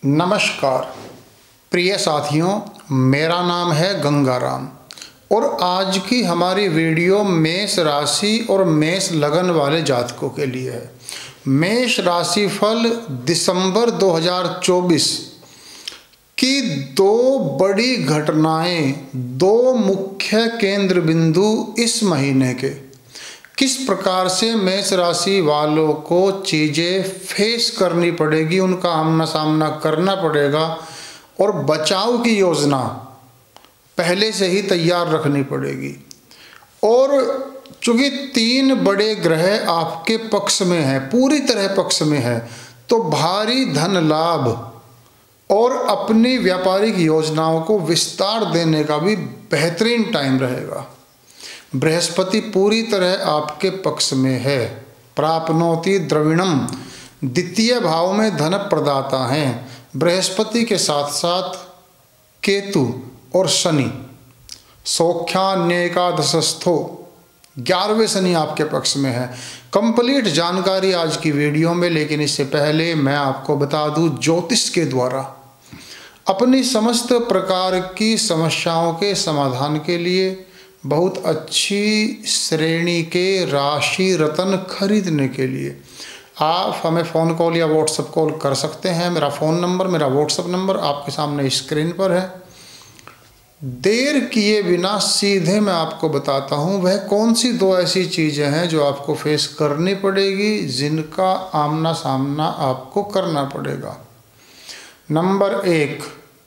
नमस्कार प्रिय साथियों, मेरा नाम है गंगाराम और आज की हमारी वीडियो मेष राशि और मेष लगन वाले जातकों के लिए है। मेष राशि फल दिसंबर 2024 की दो बड़ी घटनाएं, दो मुख्य केंद्र बिंदु इस महीने के किस प्रकार से मेष राशि वालों को चीज़ें फेस करनी पड़ेगी, उनका आमना सामना करना पड़ेगा और बचाव की योजना पहले से ही तैयार रखनी पड़ेगी। और चूँकि तीन बड़े ग्रह आपके पक्ष में हैं, पूरी तरह पक्ष में है, तो भारी धन लाभ और अपनी व्यापारिक योजनाओं को विस्तार देने का भी बेहतरीन टाइम रहेगा। बृहस्पति पूरी तरह आपके पक्ष में है। प्राप्नोति द्रविणम, द्वितीय भाव में धन प्रदाता हैं। बृहस्पति के साथ साथ केतु और शनि, सौख्यान्येकादशस्थो 11वें शनि आपके पक्ष में है। कंप्लीट जानकारी आज की वीडियो में, लेकिन इससे पहले मैं आपको बता दूं, ज्योतिष के द्वारा अपनी समस्त प्रकार की समस्याओं के समाधान के लिए बहुत अच्छी श्रेणी के राशि रत्न खरीदने के लिए आप हमें फ़ोन कॉल या व्हाट्सएप कॉल कर सकते हैं। मेरा फ़ोन नंबर, मेरा व्हाट्सएप नंबर आपके सामने स्क्रीन पर है। देर किए बिना सीधे मैं आपको बताता हूं वह कौन सी दो ऐसी चीज़ें हैं जो आपको फेस करनी पड़ेगी, जिनका आमना सामना आपको करना पड़ेगा। नंबर 1,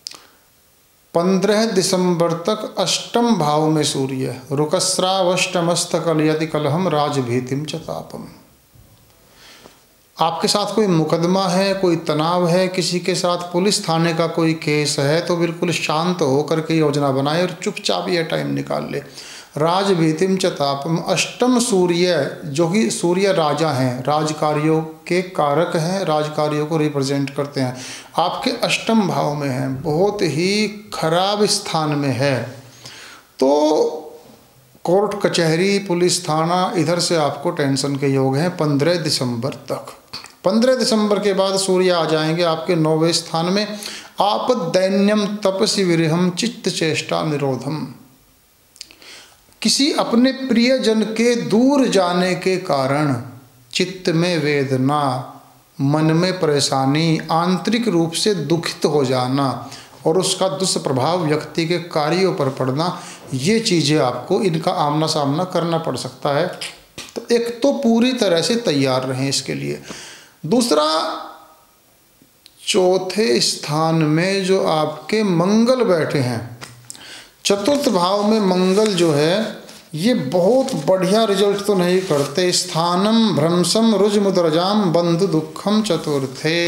15 दिसंबर तक अष्टम भाव में सूर्य, रुकस्रावष्टमस्तकलयति कलहम राजभीतिम चतापम। आपके साथ कोई मुकदमा है, कोई तनाव है, किसी के साथ पुलिस थाने का कोई केस है, तो बिल्कुल शांत होकर के योजना बनाए और चुपचाप यह टाइम निकाल ले। राजभीतिम चतापम, अष्टम सूर्य, जो कि सूर्य राजा हैं, राजकार्यों के कारक हैं, राजकार्यों को रिप्रेजेंट करते हैं, आपके अष्टम भाव में हैं, बहुत ही खराब स्थान में है। तो कोर्ट कचहरी, पुलिस थाना, इधर से आपको टेंशन के योग हैं 15 दिसंबर तक। 15 दिसंबर के बाद सूर्य आ जाएंगे आपके 9वें स्थान में। आप दैन्यम तपसि विरहम चित्त चेष्टा निरोधम, किसी अपने प्रियजन के दूर जाने के कारण चित्त में वेदना, मन में परेशानी, आंतरिक रूप से दुखित हो जाना और उसका दुष्प्रभाव व्यक्ति के कार्यों पर पड़ना, ये चीज़ें आपको इनका आमना सामना करना पड़ सकता है। तो एक तो पूरी तरह से तैयार रहें इसके लिए। दूसरा, चौथे स्थान में जो आपके मंगल बैठे हैं, चतुर्थ भाव में मंगल जो है, ये बहुत बढ़िया रिजल्ट तो नहीं करते। स्थानम भ्रंशम रुजमुद्रजाम बंधु दुखम चतुर्थे,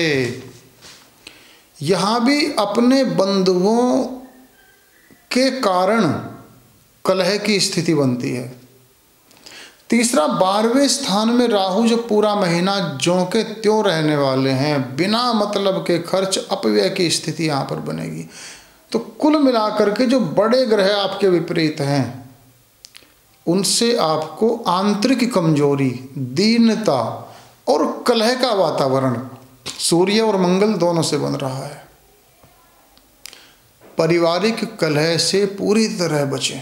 यहाँ भी अपने बंधुओं के कारण कलह की स्थिति बनती है। तीसरा, 12वें स्थान में राहु जो पूरा महीना ज्यों के त्यों रहने वाले हैं, बिना मतलब के खर्च, अपव्यय की स्थिति यहाँ पर बनेगी। तो कुल मिलाकर के जो बड़े ग्रह आपके विपरीत हैं, उनसे आपको आंतरिक कमजोरी, दीनता और कलह का वातावरण सूर्य और मंगल दोनों से बन रहा है। पारिवारिक कलह से पूरी तरह बचें।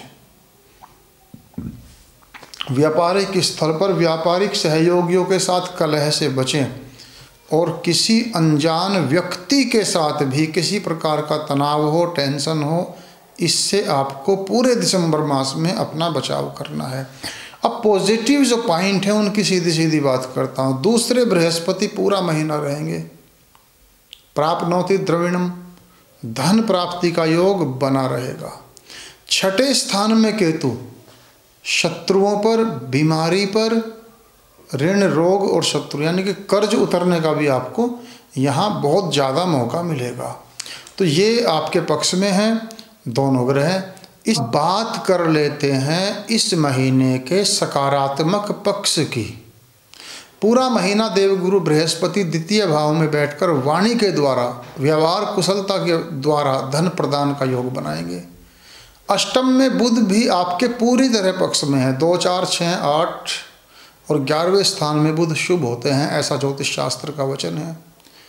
व्यापारिक स्थल पर व्यापारिक सहयोगियों के साथ कलह से बचें और किसी अनजान व्यक्ति के साथ भी किसी प्रकार का तनाव हो, टेंशन हो, इससे आपको पूरे दिसंबर मास में अपना बचाव करना है। अब पॉजिटिव जो पॉइंट है उनकी सीधी सीधी बात करता हूँ। दूसरे, बृहस्पति पूरा महीना रहेंगे। प्राप्नोति द्रविणम, धन प्राप्ति का योग बना रहेगा। छठे स्थान में केतु, शत्रुओं पर, बीमारी पर, ऋण, रोग और शत्रु यानी कि कर्ज उतरने का भी आपको यहाँ बहुत ज़्यादा मौका मिलेगा। तो ये आपके पक्ष में हैं दोनों ग्रह। इस बात कर लेते हैं इस महीने के सकारात्मक पक्ष की। पूरा महीना देवगुरु बृहस्पति द्वितीय भाव में बैठकर वाणी के द्वारा, व्यवहार कुशलता के द्वारा धन प्रदान का योग बनाएंगे। अष्टम में बुध भी आपके पूरी तरह पक्ष में है। 2, 4, 6, 8 और 11वें स्थान में बुध शुभ होते हैं, ऐसा ज्योतिष शास्त्र का वचन है।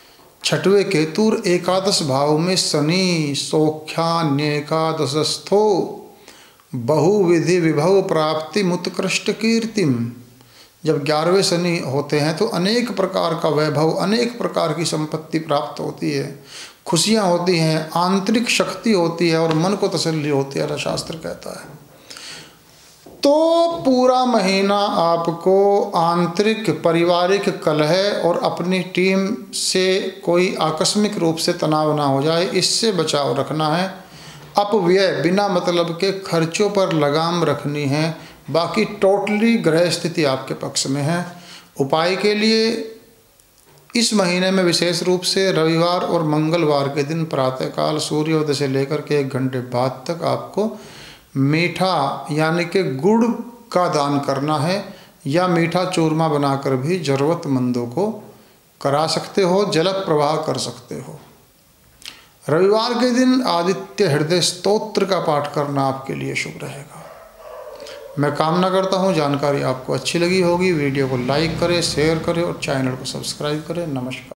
छठवें केतुर एकादश भाव में शनि सौख्यान्येकादशस्थो बहुविधि विभव प्राप्ति मुत्कृष्ट कीर्तिम। जब 11वें शनि होते हैं तो अनेक प्रकार का वैभव, अनेक प्रकार की संपत्ति प्राप्त होती है, खुशियाँ होती हैं, आंतरिक शक्ति होती है और मन को तसल्ली होती है, शास्त्र कहता है। तो पूरा महीना आपको आंतरिक पारिवारिक कलह और अपनी टीम से कोई आकस्मिक रूप से तनाव ना हो जाए, इससे बचाव रखना है। अपव्यय, बिना मतलब के खर्चों पर लगाम रखनी है। बाकी टोटली ग्रह स्थिति आपके पक्ष में है। उपाय के लिए इस महीने में विशेष रूप से रविवार और मंगलवार के दिन प्रातःकाल सूर्योदय से लेकर के 1 घंटे बाद तक आपको मीठा यानी कि गुड़ का दान करना है, या मीठा चूरमा बनाकर भी ज़रूरतमंदों को करा सकते हो, जल प्रवाह कर सकते हो। रविवार के दिन आदित्य हृदय स्तोत्र का पाठ करना आपके लिए शुभ रहेगा। मैं कामना करता हूँ जानकारी आपको अच्छी लगी होगी। वीडियो को लाइक करें, शेयर करें और चैनल को सब्सक्राइब करें। नमस्कार।